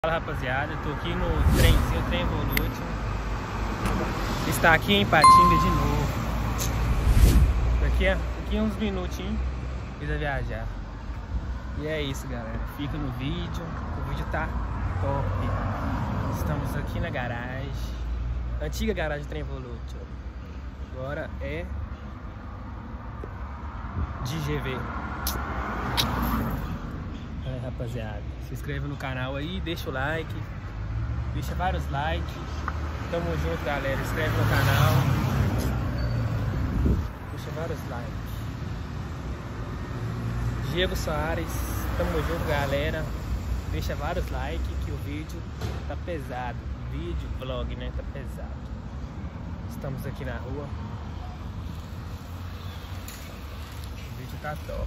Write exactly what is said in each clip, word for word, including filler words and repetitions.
Fala rapaziada, tô aqui no trenzinho, trem Evolution. Está aqui em Patinga de novo. Daqui a, daqui a uns minutinhos precisa viajar. E é isso, galera, fica no vídeo, o vídeo tá top. Estamos aqui na garagem, antiga garagem do trem Evolution. Agora é de G V. É, rapaziada, se inscreva no canal aí, deixa o like, deixa vários likes. Tamo junto, galera, inscreve no canal, deixa vários likes. Diego Soares, tamo junto, galera, deixa vários likes que o vídeo tá pesado. Vídeo, vlog, né, tá pesado. Estamos aqui na rua, o vídeo tá top.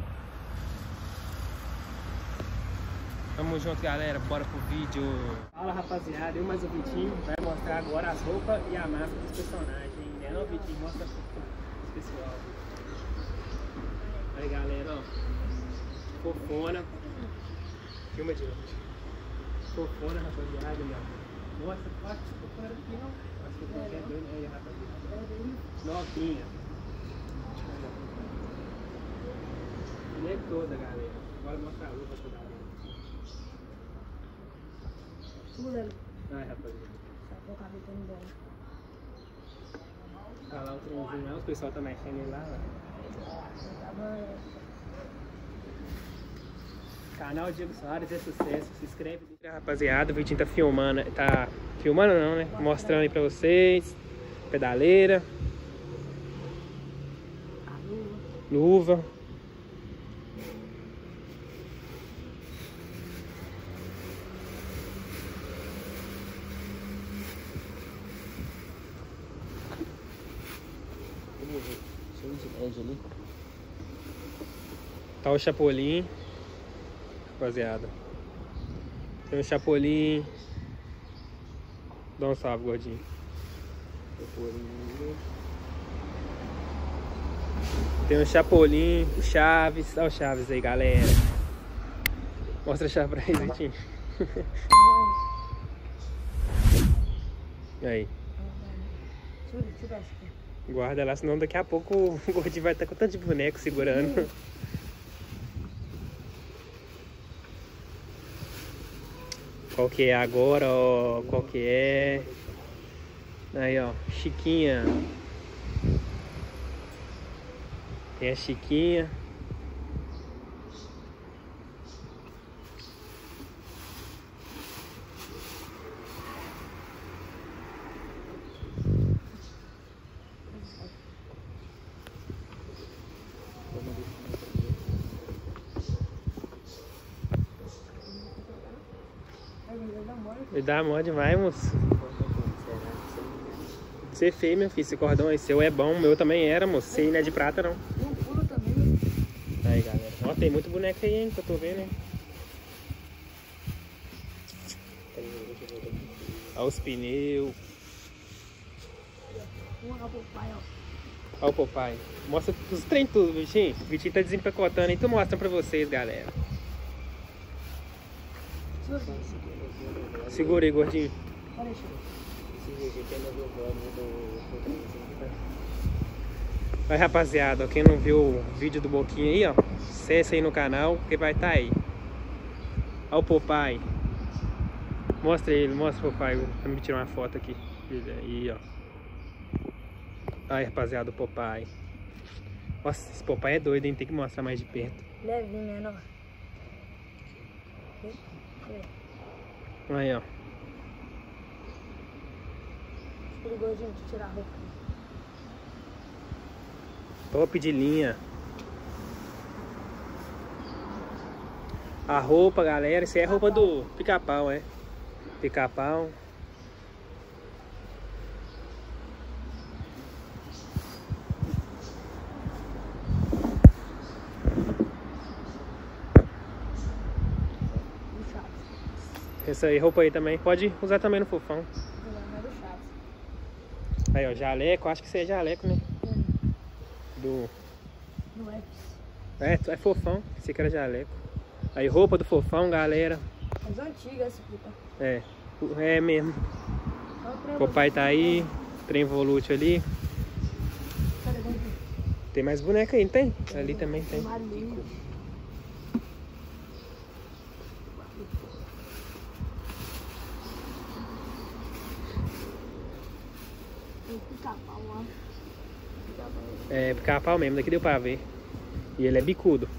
Tamo junto, galera, bora pro vídeo. Fala rapaziada, eu mais o Vitinho vai mostrar agora as roupas e a máscara dos personagens, né não, Vitinho? Mostra pro pessoal. Aí galera, ó, fofona. Filma de novo. Fofona, rapaziada, aí, ó. Mostra, pode fofona aqui, não? Acho que eu tô até doido aí, rapaziada. Novinha. Ele é toda, galera. Agora mostra a luva toda, galera. Ai, rapaziada. Olha lá o trenzinho lá, o pessoal tá mexendo lá, ó. Canal Diego Soares é sucesso, se inscreve. Rapaziada, o Vitinho tá filmando, tá filmando não, né? Mostrando aí pra vocês. Pedaleira. Luva. Ali. Tá o Chapolin, rapaziada. Tem o Chapolin. Dá um salve, gordinho. Tem o Chapolin, o Chaves. Olha o Chaves aí, galera. Mostra a chave pra eles, Vitinho. Aí. Guarda lá, senão daqui a pouco o gordinho vai estar com tanto de boneco segurando. Qual que é agora, ó? Qual que é? Aí, ó, Chiquinha. Tem a Chiquinha. Ele dá mó demais, moço. Você é feio, meu filho. Esse cordão aí seu é bom. O meu também era, moço. Você não é de prata, não. Não pula também. Aí, galera. Ó, tem muito boneco aí, hein, que eu tô vendo, hein. Olha os pneus. Olha o papai, ó. Olha o papai. Mostra os trem tudo, Vitinho. O Vitinho tá desempacotando aí. Tô mostrando pra vocês, galera. Segura aí, gordinho. Vai, rapaziada, ó, quem não viu o vídeo do Boquinha aí, ó, acesse aí no canal, que vai estar tá aí. Olha o Popeye. Mostra ele, mostra o Popeye. Vou me tirar uma foto aqui. Aí, ó. Aí, rapaziada, o Popeye. Nossa, esse Popeye é doido, hein? Tem que mostrar mais de perto. Levinho, menor. Aí, ó. Perigosinho de tirar a roupa. Top de linha. A roupa, galera, isso aí é a roupa do Pica-Pau, é. Pica-Pau. Essa aí, roupa aí também. Pode usar também no Fofão. Aí, ó, jaleco. Acho que isso aí é jaleco, né? Do... Não é. É, é Fofão. Esse aqui era jaleco. Aí, roupa do Fofão, galera. Mas antiga essa fita. É, é mesmo. Olha o trem O papai tá aí, trem volútil ali. Cadê, cadê? Tem mais boneca aí, não tem? Ali também tem. Marinho. Tem pica-pau lá. Pica-pau. É, pica-pau mesmo, daqui deu pra ver. E ele é bicudo.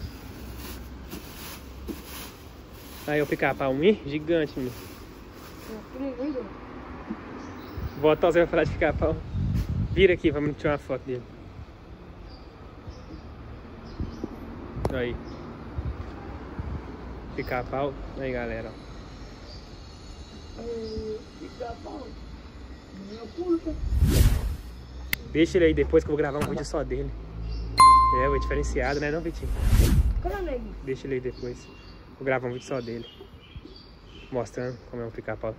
Aí o pica-pau, ih, gigante, meu. Bota você vai falar de pica-pau. Vira aqui, vamos tirar uma foto dele. Aí. Pica-pau. Aí, galera. Pica-pau. Curta. Deixa ele aí depois que eu vou gravar um vídeo só dele. É, é diferenciado, né não, Vitinho? Cadê o nego? Deixa ele aí depois. Vou gravar um vídeo só dele. Mostrando como é um pica-pau.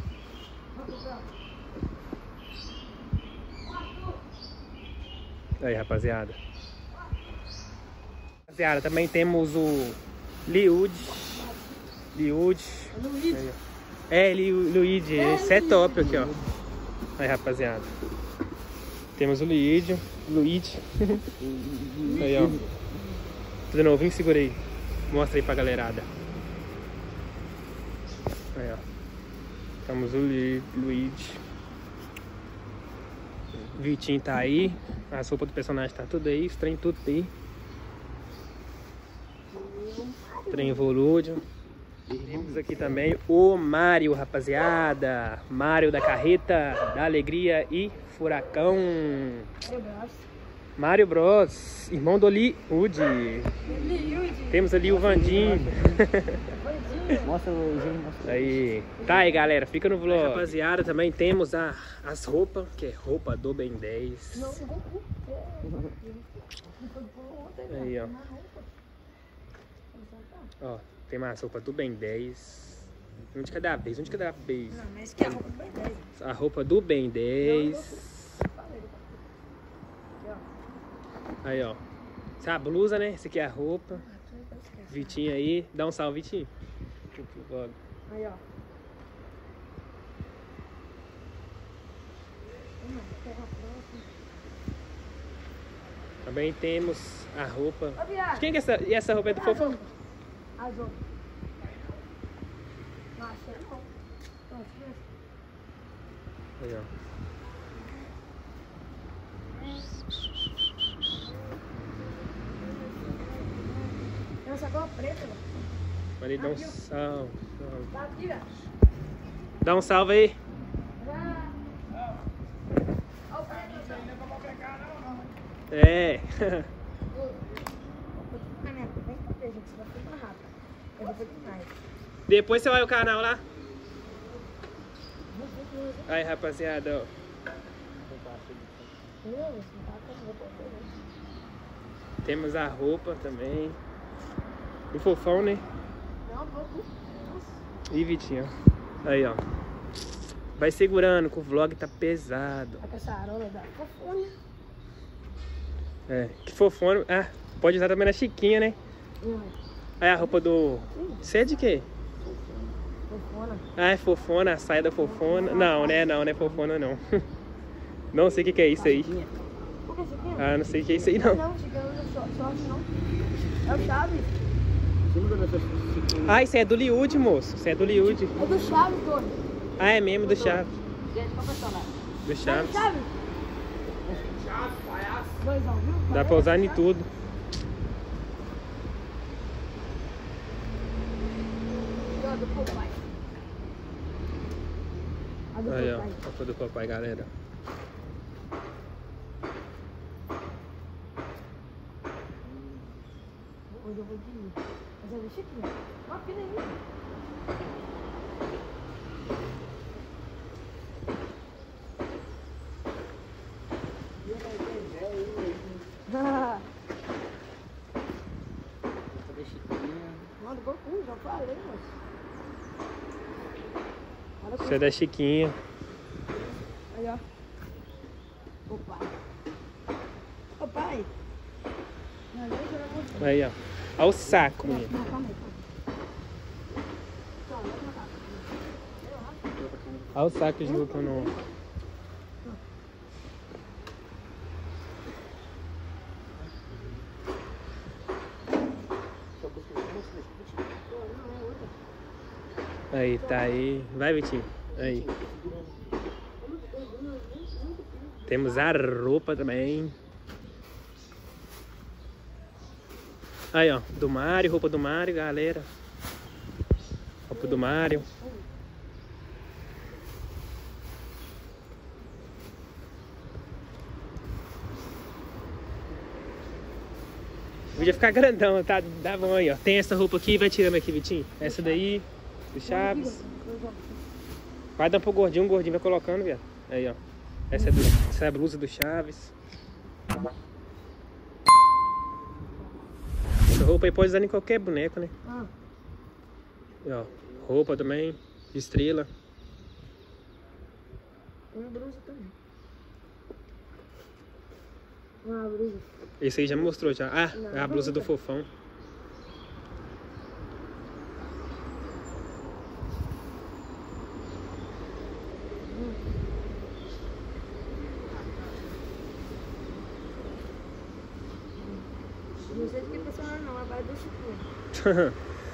Aí, rapaziada. Rapaziada, também temos o Liud. Liud. Luigi. É, Luigi. Esse é top aqui, ó. Aí, rapaziada. Temos o Luigi. Luigi. Aí, ó. Tudo novinho, segura aí. Mostra aí pra galerada. Aí, ó. Temos o Luigi. Vitinho tá aí. As roupas do personagem tá tudo aí. Os trem tudo aí. Trem Evolúdio. Temos aqui também o Mário, rapaziada. Mário da Carreta, da Alegria e Furacão. Mário Bros, irmão do Liud. Temos ali o Vandinho. Mostra o Júnior, mostra. Aí. Tá aí, galera, fica no vlog. Aí, rapaziada, também temos a, as roupas, que é roupa do Ben dez. Aí, ó. Ó, tem mais roupa do Ben dez. Um de cada vez, um de cada vez. Não, mas que é a roupa do Ben dez. A roupa do Ben dez. Aí, ó. Essa é a blusa, né? Essa aqui é a roupa. Vitinho aí. Dá um salve, Vitinho. Aí, ó. Também temos a roupa. Ô, viado. De quem que é essa? E essa roupa é do Fofão? Azul. Nossa, não. Nossa, Aí, ó. tem uma sacola preta, velho. Mandei dar um salve. Tá aqui, velho. Dá um salve aí. É. Depois você vai o canal lá. Aí, rapaziada, ó. Temos a roupa também. Do Fofão, né? E Vitinho. Aí, ó. Vai segurando, que o vlog tá pesado. Tá com essa arola da fofona. É, que fofona. Ah, pode usar também na Chiquinha, né? Hum. Aí a roupa do... Você é de quê? Fofona. Ah, é fofona, a saia da fofona. Não, né? Não, não é fofona, não. Não sei o que, que é isso aí. Por que você quer? Ah, não sei o que é isso aí, não. Não, chegando no sorte, não. É o Chaves. Ah, isso é do Liud, moço. Isso é do Liud. É do Chaves, doido. Ah, é mesmo do Chaves. Gente, qual personagem? Do É do Chaves. Chaves? Doisão, viu? Dá pra usar em tudo. E ó, do Popeye. A do Aí, ó. Popeye. A roupa do papai, galera. Hoje eu vou de mim. Mas é do Chiquinho. Uma pena aí. Mano, do Goku, já falei, moço. Olha Isso é da Chiquinha. aí, ó. O pai. Ô pai. Não, eu já vou mostrar. Aí, ó. Olha o saco, menino. Não, calma aí, calma Olha o saco de roupa novo. Aí, tá aí. Vai, Vitinho. Aí. Temos a roupa também. Aí, ó. Do Mário, roupa do Mário, galera. Roupa do Mário. Podia ficar grandão, tá? Dá bom aí, ó. Tem essa roupa aqui, vai tirando aqui, Vitinho. Essa daí, do Chaves. Vai dar pro gordinho, o gordinho vai colocando, viado. Aí, ó. Essa é, do, essa é a blusa do Chaves. Essa roupa aí pode usar em qualquer boneco, né? Ah. E, ó, roupa também, de estrela. Uma blusa também. Uma blusa. Esse aí já mostrou já. Ah, Não, é a blusa do Fofão. Não sei de que pessoa não, mas vai do Chico.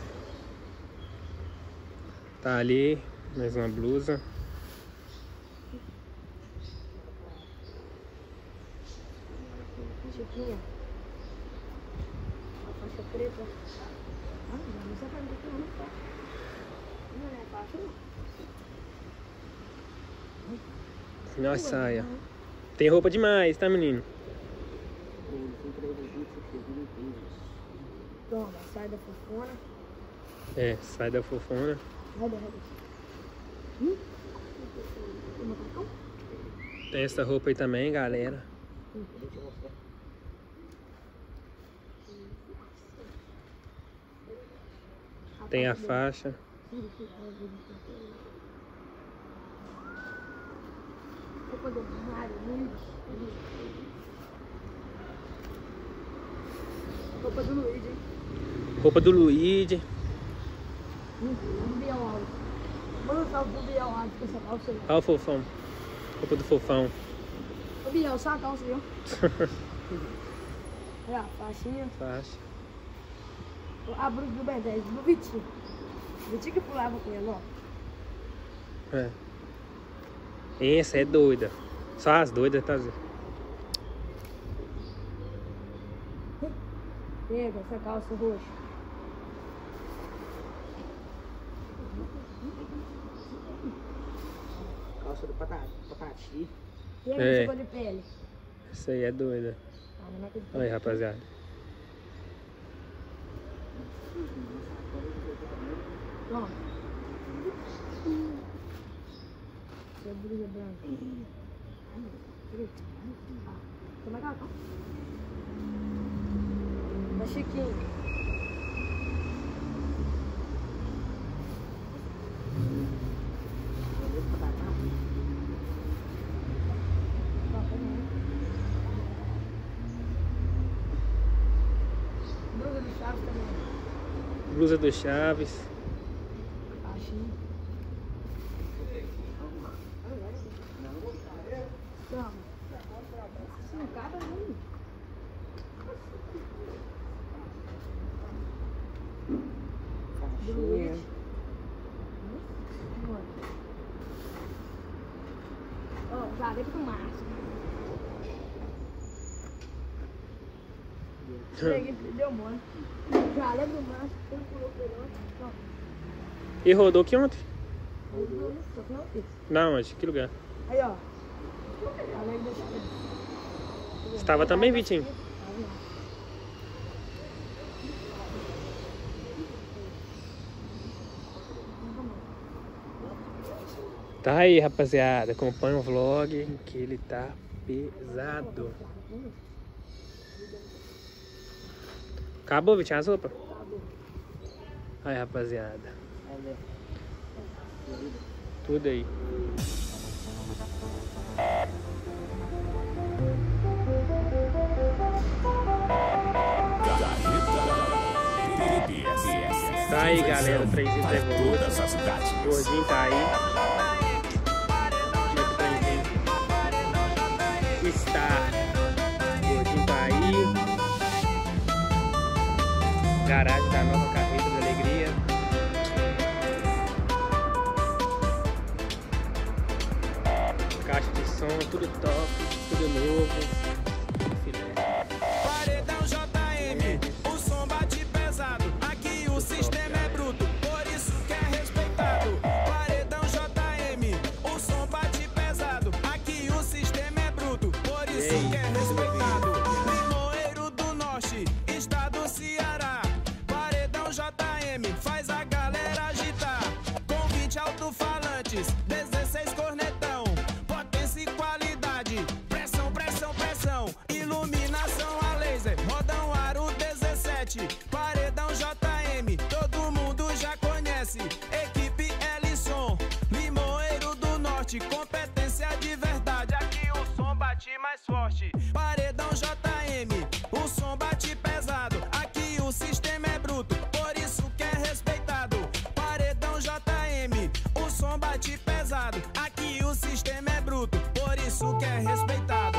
Tá ali, mais uma blusa. Chiquinha. A faixa preta. Ah, não sei pra onde que não tá. Não é faixa, não. Nossa, saia. Tem roupa demais, tá, menino? Toma, sai da fofona. É, sai da Fofona. Roda, roda. Hum? Tem macacão? Tem essa roupa aí também, galera. Tem a faixa. Roupa do Mário, Luiz. Roupa do Luiz, hein? Roupa do Luigi. Um Biel alto. Manda um salve pro Biel alto com essa calça aí. Olha o Fofão. Roupa do Fofão. Ô Biel, só a calça aí, ó. Olha a faixinha. Faixa. A blusa do Ben dez, do Vitinho. O Vitinho que pulava com ele, ó. É. Essa é doida. Só as doidas, tá? Zé? Pega essa calça roxa. Calça do patati. patati. Pega É. essa cor de pele. Essa aí é doida. Ah, não é que- Olha aí, rapaziada. Toma. Essa é blusa branca. Ah, toma cá, tá? Tá chiquinho. Ó, tá bom. Blusa do Chaves também. Blusa do Chaves. Baixinho. Toma. Isso não cabe a mim. Caixinha. Ó, já lembra do Márcio. Peguei, deu mole. Já lembra do Márcio, ele pulou pegou. Ó, E rodou aqui ontem? pulou, só que não fez. Não, onde? Que lugar? Aí, ó. Já lembra do Chico. Estava também, Vitinho? Aí, ó. Tá aí, rapaziada. Acompanha o vlog que ele tá pesado. Acabou, Vitinho, as roupas? Aí, rapaziada. Tudo aí. Tá aí, galera. Três entrevos. Toda essa cidade. O gordinho tá aí. tarde. O gordinho tá aí. Garagem da nova Carreta da Alegria. Caixa de som, tudo top, tudo novo. Paredão J M, o som bate pesado. Aqui o sistema é bruto, por isso que é respeitado. Paredão J M, o som bate pesado. Aqui o sistema é bruto, por isso que é respeitado. Limoeiro do Norte, estado Ceará. Paredão J M, faz a galera agitar. Com vinte alto-falantes, dezesseis cornetão. Potência e qualidade, pressão, pressão, pressão. Iluminação a laser, rodão aro dezessete. Paredão J M, todo mundo já conhece. Equipe Ellison, Limoeiro do Norte. Competência de verdade, aqui o som bate mais forte. Paredão J M, o som bate pesado. Aqui o sistema é bruto, por isso que é respeitado. Paredão J M, o som bate pesado. Aqui o sistema é bruto, por isso que é respeitado.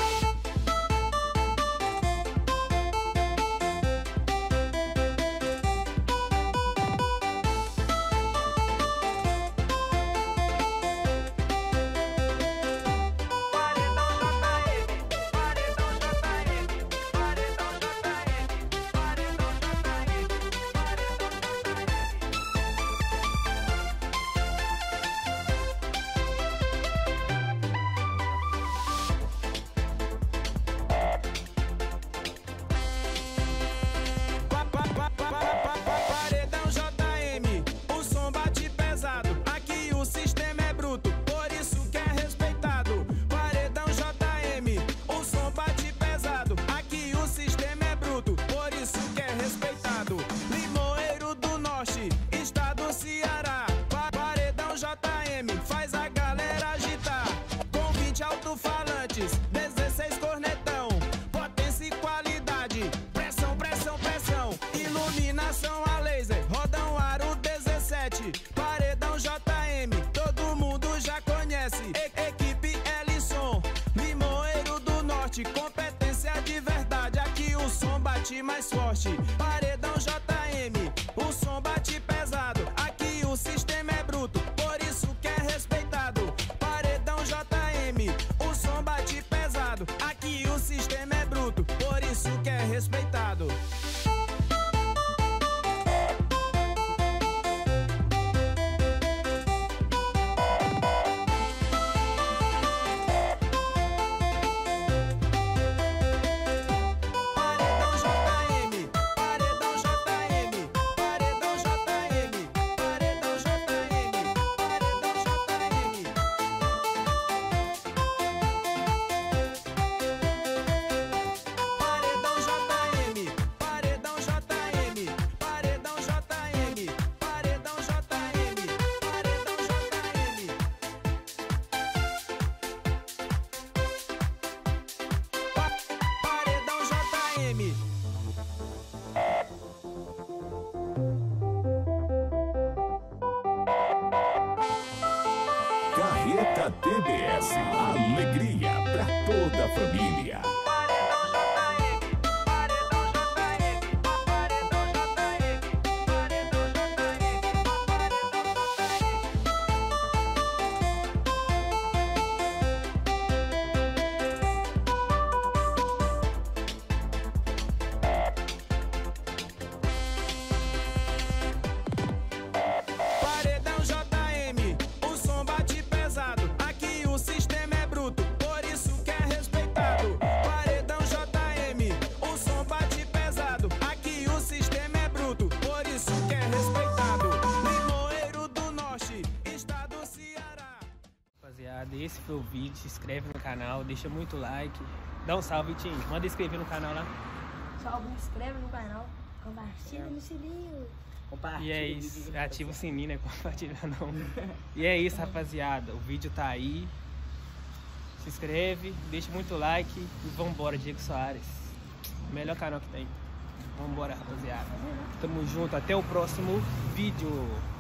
Paredão J M, o som bate pesado. Aqui o sistema é bruto, por isso que é respeitado. Paredão J M, o som bate pesado. Aqui o sistema é bruto, por isso que é respeitado. Limoeiro do Norte, estado Ceará. Paredão J M, faz a galera agitar. Com vinte alto-falantes, dezesseis cornetão. Potência e qualidade, pressão, pressão, pressão. Iluminação a laser, rodão aro dezessete. Paredão J M, todo mundo já conhece. E equipe Ellison, Limoeiro do Norte. Competência de verdade, aqui o som bate mais forte. Paredão J M, o som bate pesado. Aqui o sistema é bruto, por isso que é respeitado. Paredão J M, o som bate pesado. Aqui o sistema é bruto, por isso que é respeitado. Paredão J M, Paredão J M, Paredão J M, Paredão J M, Paredão J M. Paredão J M, Paredão J M, Paredão J M, Paredão J M, Paredão J M. Pa- Paredão J M. Carreta T B S, alegria pra toda a família. Paredão J M, Paredão J M, Paredão J M, Paredão J M, Paredão J Paredão J M, o som bate pesado. Aqui o sistema é bruto, por isso que é respeitado. Paredão J M, o som bate pesado. Aqui o sistema é bruto, por isso que é respeitado. Limoeiro do Norte, estado Ceará. Rapaziada, esse foi o vídeo. Se inscreve no canal, deixa muito like. Dá um salve, Tim. Manda inscrever no canal lá. Só se inscreve no canal, compartilha no sininho. Compartilha. E é isso. Ativa o sininho, né? Compartilha não. E é isso, rapaziada. O vídeo tá aí. Se inscreve, deixa muito like e vambora, Diego Soares. Melhor canal que tem. Vambora, rapaziada. Tamo junto. Até o próximo vídeo.